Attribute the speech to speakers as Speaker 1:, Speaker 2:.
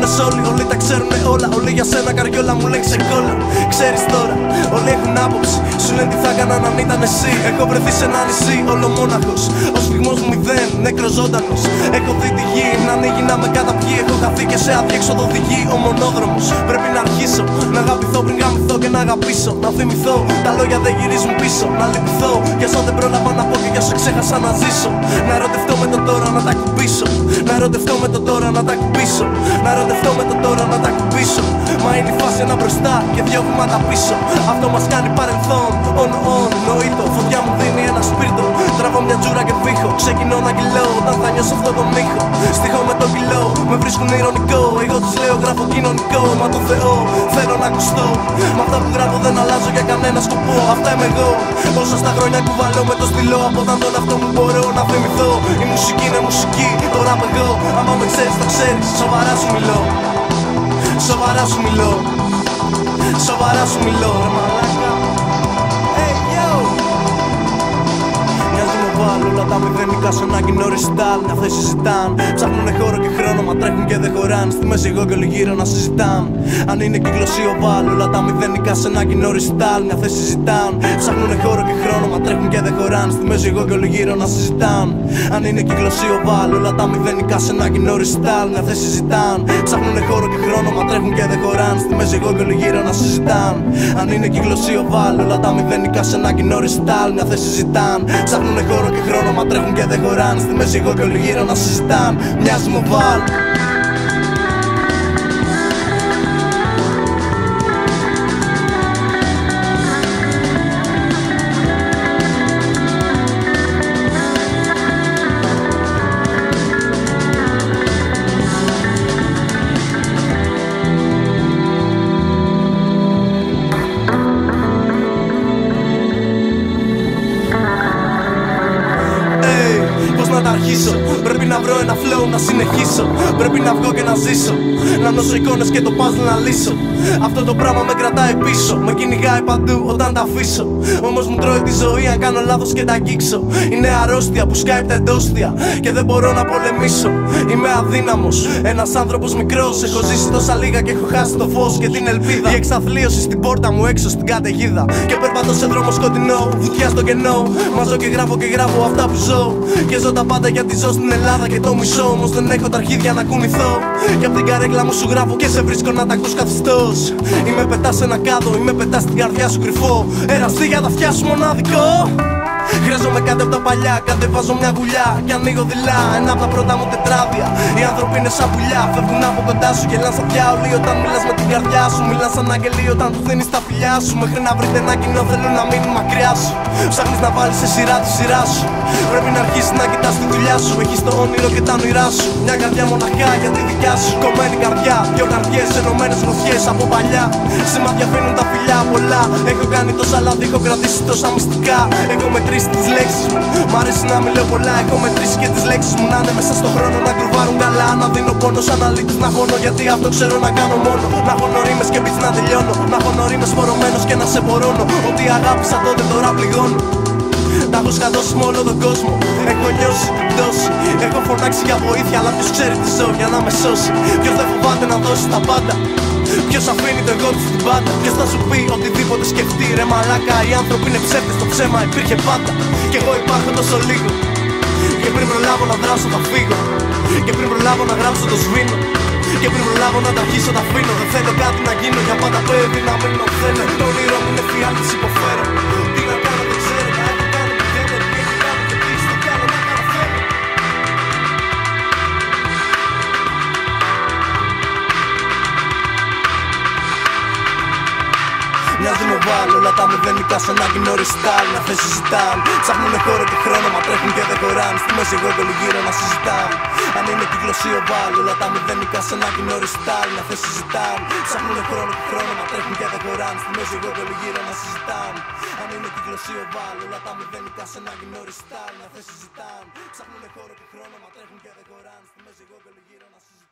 Speaker 1: λες όλοι τα ξέρουνε όλα. Όλοι για σένα καριόλα μου λένε ξεκόλα. Ξέρεις τώρα, όλοι έχουν άποψη. Σου λένε τι θα έκαναν αν ήταν εσύ. Έχω βρεθεί σε ένα νησί, όλο μόναχος. Ο σφιγμός μου μηδέν, νεκρός ζωντανός. Έχω δει τη γη να ανοίγει να με καταπιεί. Έχω χαθεί και σε αδιέξοδο οδηγεί ο μονόδρομος. Πρέπει να αρχίσω να αγαπηθώ πριν γαμηθώ και να αγαπήσω. Να θυμηθώ, τα λόγια δεν γυρίζουν πίσω. Να λυπηθώ για όσα δεν πρόλαβα να πω και για όσα ξέχασα να ζήσω. Να ερωτευτώ με το τώρα να τα κουμπίσω. Να ερωτευτώ με το τώρα να τα κουμπίσω. Να ερωτευτώ με το τώρα να τα κουμπίσω. Μα είναι η φάση ένα μπροστά και δυο βήματα πίσω. Αυτό μας κάνει παρελθόν. On, νοήτο, φωτιά μου δίνει ένα σπίρτο. Τραβώ μια τζούρα και βήχω. Ξεκινώ να κυλώ όταν θα νιώσω αυτό το μύχο. Στίχο με το κιλό, με βρίσκουν ειρωνικό. Εγώ τους λέω γράφω κοινωνικό. Μα το Θεό θέλω να ακουστώ. Μα αυτά που γράφω δεν αλλάζω για κανένα σκοπό. Αυτά είμαι εγώ. Όσα στα χρόνια κουβαλώ με το στυλό. Από όταν τον αυτό μου μπορώ να θυμηθώ. Η μουσική είναι μουσική, τώρα είμαι εγώ. Άμα με ξέρεις το ξέρεις, σοβαρά σου μιλώ. Σοβαρά σου μιλώ. Σοβαρά σου μιλώ, ρε μαλάκα. Hey yo. Μοιάζει με βάλω όλα τα μηδενικά σε ένα κοινό ριστάλ. Μια θέση συζητάν. Ψάχνουνε χώρο και χρόνο, μα τρέχουν και δεν χωράν. Στη μέση εγώ και όλοι γύρω να συζητάν. Αν είναι κύκλος ή οβάλ, όλα τα μηδενικά σε ένα κοινό ριστάλ. Μια θέση συζητάν. Ψάχνουνε χώρο και χρόνο, μα τρέχουν και δεν χωράν. Στη μέση εγώ και όλοι γύρω να συζητάν. Αν είναι κύκλος ή οβάλ, όλα τα μηδενικά σε ένα κοινό ριστάλ. Μια θέση συζητάν. Ψάχνουνε χώρο και χρόνο, μα τρέχουν και δεν χωράν. Στη μέση εγώ και όλοι γύρω να συζητάν. Αν είναι κύκλος ή οβάλ, όλα τα μηδενικά σε ένα κοινό ριστάλ. Μια θέση συζητάν. Ψάχνουνε χώρο και χρόνο, μα τρέχουν και δεν χωράν. Στη μέση εγώ και όλοι γύρω να συζητάν. Μοιάζει μου βάλ. Να τα αρχίσω. Πρέπει να βρω ένα flow να συνεχίσω. Πρέπει να βγω και να ζήσω. Να νιώσω εικόνες και το puzzle να λύσω. Αυτό το πράγμα με κρατάει πίσω. Με κυνηγάει παντού όταν τα αφήσω. Όμως μου τρώει τη ζωή αν κάνω λάθος και τα αγγίξω. Είναι αρρώστια που σκάει τα εντόστια και δεν μπορώ να πολεμήσω. Είμαι αδύναμος, ένας άνθρωπος μικρός. Έχω ζήσει τόσα λίγα και έχω χάσει το φως και την ελπίδα. Η εξαθλίωση στην πόρτα μου έξω στην καταιγίδα. Και περπατώ σε δρόμο σκοτεινό, βουτιά στο κενό. Μαζώ και γράφω αυτά που ζω. Και ζω τα πάντα γιατί ζω στην Ελλάδα και το μισό. Όμως δεν έχω τα αρχίδια να κουνηθώ. Και απ' την καρέκλα μου σου γράφω και σε βρίσκω να τα ακούς καθιστός. Είμαι πετά σε ένα κάδο, είμαι πετά στην καρδιά σου κρυφό. Εραστή για τα αυτιά σου μοναδικό. Χρειάζομαι κάτι από τα παλιά, κατεβάζω μια γουλιά και ανοίγω δειλά ένα από τα πρώτα μου τετράδια. Οι άνθρωποι είναι σαν πουλιά, φεύγουν από κοντά σου, γελάν σαν διάολοι όταν μιλάς με την καρδιά σου. Μιλάς σαν αγγελί όταν του δίνεις τα φιλιά σου. Μέχρι να βρείτε ένα κοινό θέλουν να μείνουν μακριά σου. Ψάχνεις να βάλεις σε σειρά τη σειρά σου. Πρέπει να αρχίσεις να κοιτάς τη δουλειά σου. Έχεις το όνειρο και τα όνειρά σου. Μια καρδιά μοναχά για τη δικιά σου. Κομμένη καρδιά, δυο καρδιές ενωμένες γροθιές από παλιά. Σημάδια αφήνουν τα φιλιά πολλά. Έχω κάνει τόσα λάθη, έχω κρατήσει τόσα μυστικά. Έχω μετρήσει τις λέξεις μου. Μ' αρέσει να μιλάω πολλά. Έχω μετρήσει και τις λέξεις μου να είναι μέσα στον χρόνο να γκρουβάρουν καλά. Να δίνω πόνο σαν αλήτης να χώνω. Γιατί αυτό ξέρω να κάνω μόνο. Να χώνω ρήμες και μπεις να τελειώνω. Να χώνω ρήμες φορωμένος και να σε μπορώνω. Ότι αγάπησα τότε τώρα πληγώνω. Τα έχω σκατώσει με όλο τον κόσμο. Έχω νιώσει την πτώση. Έχω φωνάξει για βοήθεια, αλλά ποιος ξέρει τι ζω για να με σώσει. Ποιος δεν φοβάται να δώσει τα πάντα. Ποιος αφήνει το εγώ του στην πάντα. Ποιος θα σου πει οτιδήποτε σκεφτεί. Ρε μαλάκα, οι άνθρωποι είναι ψεύτες. Το ψέμα υπήρχε πάντα. Κι εγώ υπάρχω τόσο λίγο. Και πριν προλάβω να δράσω θα φύγω. Και πριν προλάβω να γράψω το σβήνω. Και πριν προλάβω να τα αρχίσω τα αφήνω. Δεν θέλω κάτι να γίνω για πάντα πρέπει να μείνω. Θέλω το όνειρό μου είναι φιάλτης υποφέρω. Τι να κάνω δεν ξέρω. Να έχω κάνει που θέλω. Τι έχω κάνει και τι στο κι άλλο να καταφέρω. Μοιάζει με βάλ, όλα τα μηδενικά σε ένα κοινό ριστάλ. Μια θέση συζητάν. Ψάχνουνε χώρο και χρόνο, μα τρέχουν και δεν χωράν. Στη μέση εγώ και όλοι γύρω να συζητάν. Αν είναι κύκλος ή οβάλ, όλα τα μηδενικά σε ένα κοινό ριστάλ. Μια θέση συζητάν. Ψάχνουνε χώρο και χρόνο, μα τρέχουν και δεν χωράν. Στη μέση εγώ και όλοι γύρω να συζητάν. Αν είναι κύκλος ή οβάλ, όλα τα μηδενικά σε ένα κοινό ριστάλ. Μια θέση συζητάν. Ψάχνουνε χώρο και χρόνο, μα τρέχουν και δεν χωράν. Στη μέση εγώ και όλοι γύρω να συζητάν.